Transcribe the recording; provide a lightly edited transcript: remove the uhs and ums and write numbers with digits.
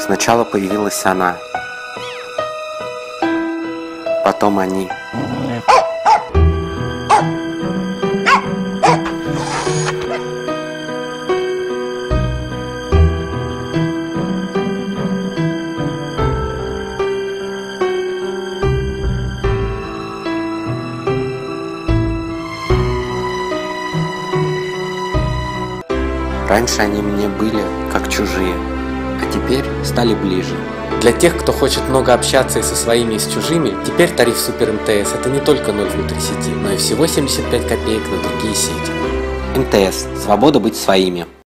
Сначала появилась она, потом они. Раньше они мне были как чужие, а теперь стали ближе. Для тех, кто хочет много общаться и со своими, и с чужими, теперь тариф Супер МТС – это не только 0 внутри сети, но и всего 75 копеек на другие сети. МТС. Свобода быть своими.